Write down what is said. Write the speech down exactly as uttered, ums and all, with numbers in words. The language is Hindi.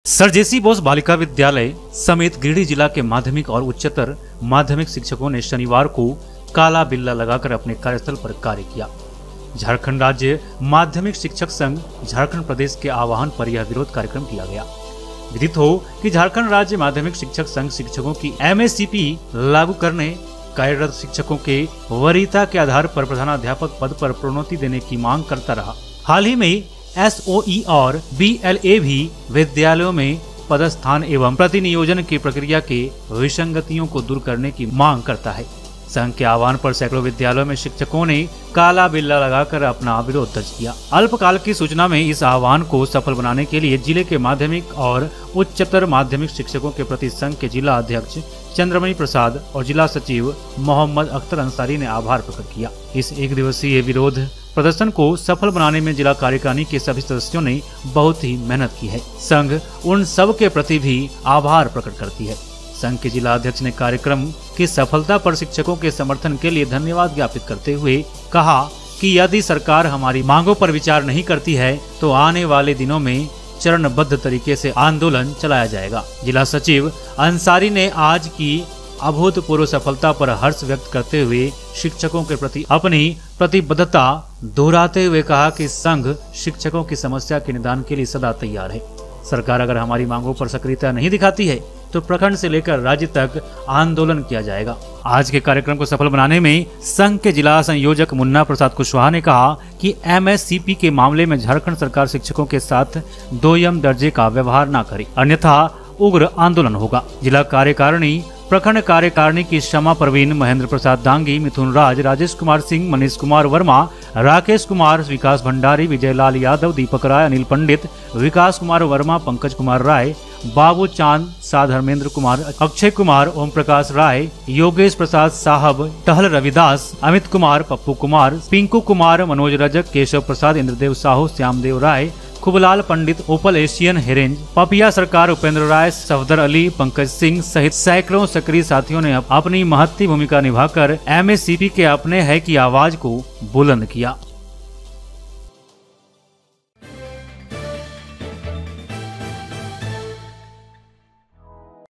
सर जेसी बोस बालिका विद्यालय समेत गिरिडीह जिला के माध्यमिक और उच्चतर माध्यमिक शिक्षकों ने शनिवार को काला बिल्ला लगाकर अपने कार्यस्थल पर कार्य किया। झारखंड राज्य माध्यमिक शिक्षक संघ झारखंड प्रदेश के आह्वान पर यह विरोध कार्यक्रम किया गया। विदित हो कि झारखंड राज्य माध्यमिक शिक्षक संघ शिक्षकों की एमएससीपी लागू करने, कार्यरत शिक्षकों के वरीयता के आधार पर प्रधानाध्यापक पद पर प्रोन्नति देने की मांग करता रहा। हाल ही में एसओई और बीएलए भी विद्यालयों में पदस्थान एवं प्रतिनियोजन की प्रक्रिया के विसंगतियों को दूर करने की मांग करता है। संघ के आह्वान पर सैकड़ों विद्यालयों में शिक्षकों ने काला बिल्ला लगाकर अपना विरोध दर्ज किया। अल्पकाल की सूचना में इस आह्वान को सफल बनाने के लिए जिले के माध्यमिक और उच्चतर माध्यमिक शिक्षकों के प्रति संघ के जिला अध्यक्ष चंद्रमणि प्रसाद और जिला सचिव मोहम्मद अख्तर अंसारी ने आभार प्रकट किया। इस एक दिवसीय विरोध प्रदर्शन को सफल बनाने में जिला कार्यकारिणी के सभी सदस्यों ने बहुत ही मेहनत की है। संघ उन सब के प्रति भी आभार प्रकट करती है। संघ के जिला अध्यक्ष ने कार्यक्रम की सफलता पर शिक्षकों के समर्थन के लिए धन्यवाद ज्ञापित करते हुए कहा कि यदि सरकार हमारी मांगों पर विचार नहीं करती है तो आने वाले दिनों में चरणबद्ध तरीके से आंदोलन चलाया जाएगा। जिला सचिव अंसारी ने आज की अभूतपूर्व सफलता पर हर्ष व्यक्त करते हुए शिक्षकों के प्रति अपनी प्रतिबद्धता दोहराते हुए कहा कि संघ शिक्षकों की समस्या के निदान के लिए सदा तैयार है। सरकार अगर हमारी मांगों पर सक्रियता नहीं दिखाती है तो प्रखंड से लेकर राज्य तक आंदोलन किया जाएगा। आज के कार्यक्रम को सफल बनाने में संघ के जिला संयोजक मुन्ना प्रसाद कुशवाहा ने कहा कि एमएससीपी के मामले में झारखंड सरकार शिक्षकों के साथ दोयम दर्जे का व्यवहार न करे, अन्यथा उग्र आंदोलन होगा। जिला कार्यकारिणी प्रखंड कार्यकारिणी की शमा परवीन, महेंद्र प्रसाद दांगी, मिथुन राज, राजेश कुमार सिंह, मनीष कुमार वर्मा, राकेश कुमार, विकास भंडारी, विजय लाल यादव, दीपक राय, अनिल पंडित, विकास कुमार वर्मा, पंकज कुमार राय, बाबू चांद, सा धर्मेंद्र कुमार, अक्षय कुमार, ओम प्रकाश राय, योगेश प्रसाद साहब, टहल रविदास, अमित कुमार, पप्पू कुमार, पिंकू कुमार, मनोज रजक, केशव प्रसाद, इंद्रदेव साहू, श्यामदेव राय, खुबलाल पंडित, ओपल एशियन हेरेंज, पपिया सरकार, उपेंद्र राय, सफदर अली, पंकज सिंह सहित सैकड़ों सक्रिय साथियों ने अपनी महत्वपूर्ण भूमिका निभाकर एमएससीपी के अपने है की आवाज को बुलंद किया।